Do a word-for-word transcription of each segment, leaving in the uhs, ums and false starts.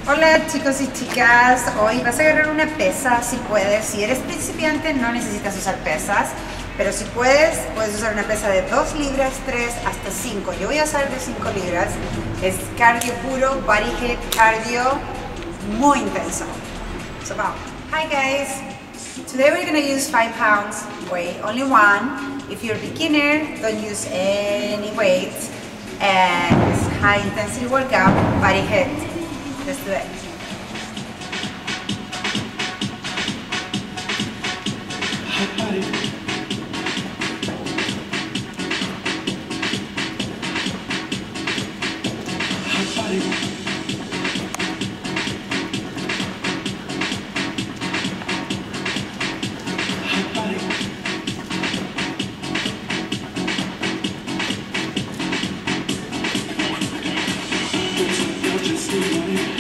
Hola chicos y chicas, hoy vas a agarrar una pesa si puedes. Si eres principiante no necesitas usar pesas, pero si puedes, puedes usar una pesa de dos libras, tres hasta cinco. Yo voy a usar de cinco libras. Es cardio puro, body hit cardio, muy intenso. So vamos. Hi guys, today we're going to use five pounds weight, only one. If you're a beginner, don't use any weight. And it's high intensity workout, body hit. Let's do it. Hot body. Hot body. Hot body. Just do it.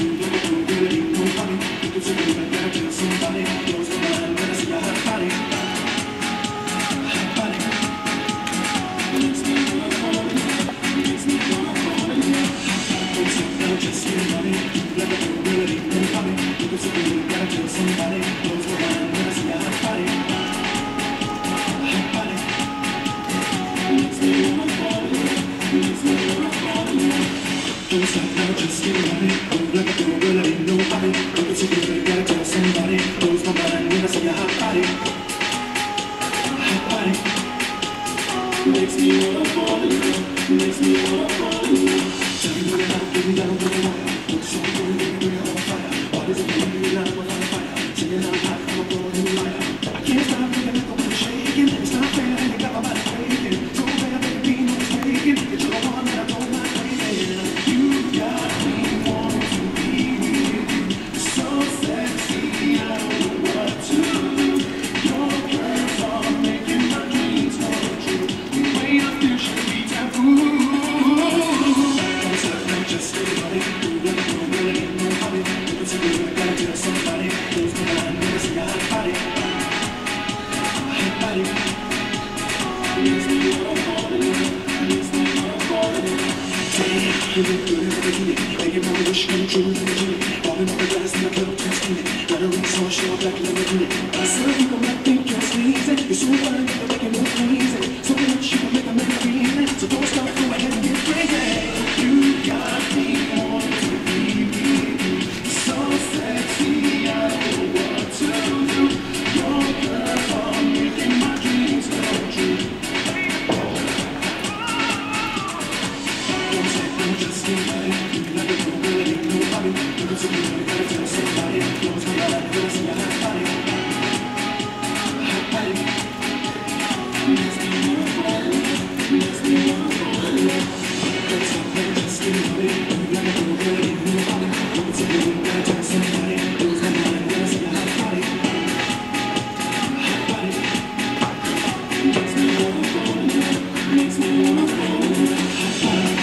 Makes me wanna fall in love, makes me wanna fall in love. Tell me what it out, give me down with the wire. Put the song on, make me on fire. Body's a flame, you light up on fire. Singing out hot, I'm a golden liar. I can't stop feeling like I'm shaking. It's not fair, and you got my body quaking. So bad, baby, no mistaking. You're the one that I don't mind waiting. You got me wanting to be with you. So sexy, I don't know what to do. Your curves are making my dreams come true. You look good in the bikini, making my wish come true in the bikini. Bobbing up the glass in the club, just steaming. Got a ring so show black Lamborghini. I said you might think you're sneezing. You're so fine, you're making me crazy. So much you can make a man feel. So don't stop, go ahead and get crazy. You got me wanting to be with you. So sexy, I don't know what to do. Your girls are making my dreams come true. Just get ready, you like it, don't really need nobody. Look at somebody, gotta tell somebody. Close my eyes, gonna see a hot body. Hot body. Makes me wanna fall in love, makes me wanna fall in love. Just get ready, you like it, don't really need nobody. Look at somebody, gotta tell somebody. Close my eyes, gonna see a hot body. Hot body. Makes me wanna fall in love, makes me wanna fall in love. Hot body.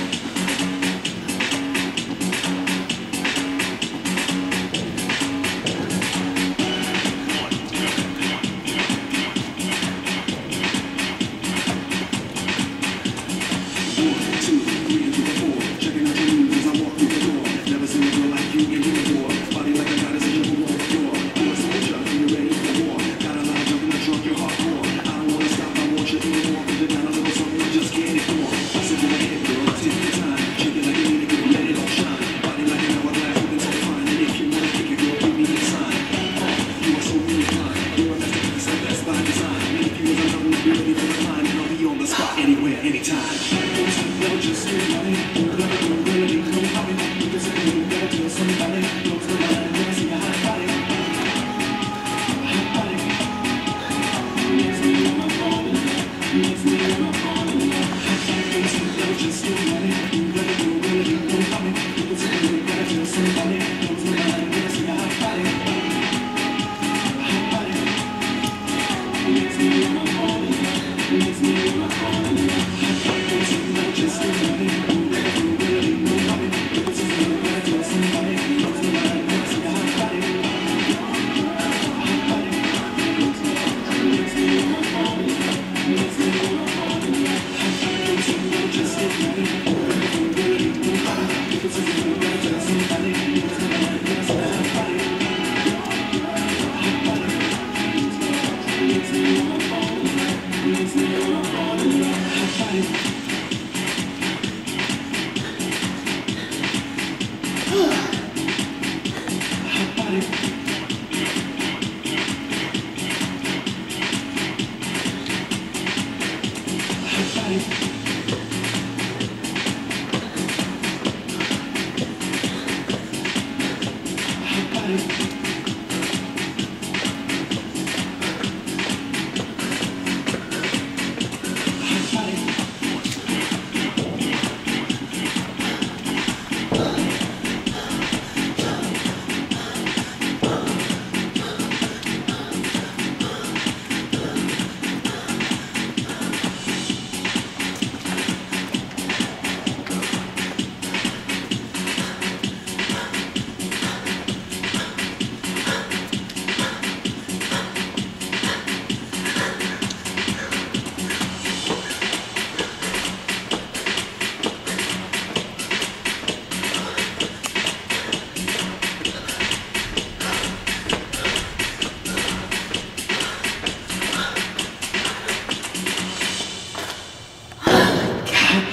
Anywhere, anytime. Just get money. Don't really need no hobby. Look at somebody, you gotta tell somebody. Close the line, wanna see a hot body. Hot body. Makes me wanna fall in love. Makes me wanna fall in love. Hot body. Just get money. You gotta don't really need no hobby. Look at somebody, you gotta tell somebody. Close the line, wanna see a hot body. Hot body. Makes me wanna fall in love. Makes me wanna fall in love. Just get ready, you gotta do really no hobby. Look at somebody, you gotta tell somebody. Close the line, wanna see a hot body. Hot body. Makes me wanna fall in love. Makes me wanna fall in love. Hot body. Just get ready.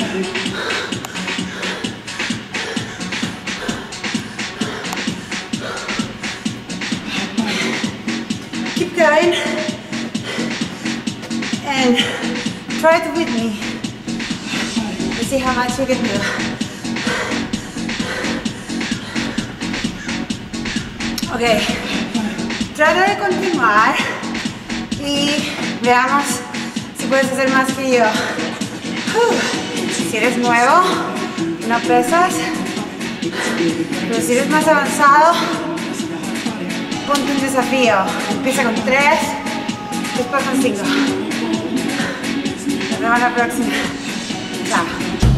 Keep going and try it with me. Let's see how much you can do. Ok, trata de continuar y veamos si puedes hacer más que yo. Si eres nuevo, no pesas, pero si eres más avanzado, ponte un desafío. Empieza con tres, después con cinco. Nos vemos la próxima. Chao.